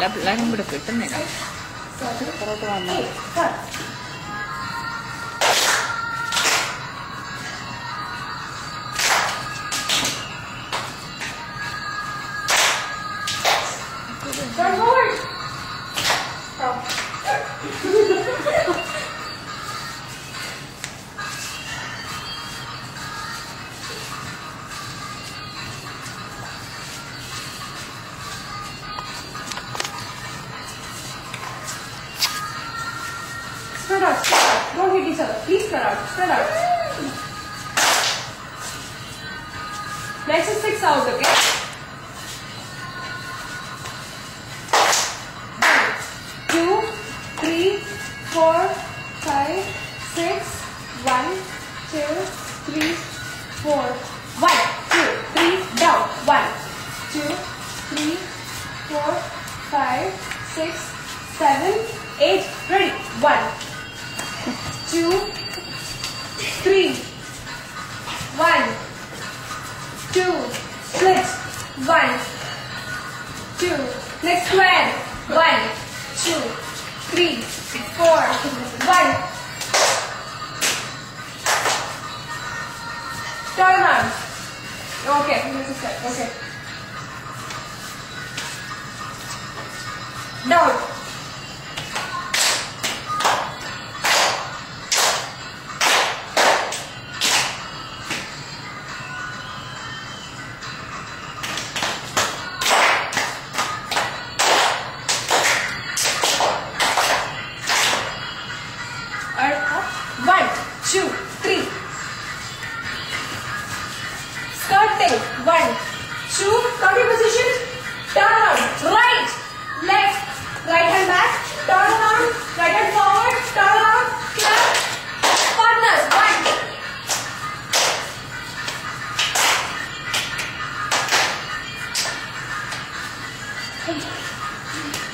എല്ലാ പിള്ളേരും കൂടെ കിട്ടുന്നില്ല. പുറത്ത് വന്നു. Spread out. Don't hit each other. Please spread out. Spread out. Next is 6 out, okay? 1, 2, 3, 4, 5, 6. 1, 2, 3, 4. 1, 2, 3, down. 1, 2, 3, 4, 5, 6, 7, 8. Ready? 1, 2, 3. 1, 2. Split. 1, 2. Next square. 1, 2, 3, 4. 1. Turn around. Okay. Okay. Down. Up. 1, 2, 3. Skirting. 1, 2. Come to position. Turn around. Right, left, right hand back. Turn around. Right hand forward. Turn around. Clap. Partners. 1.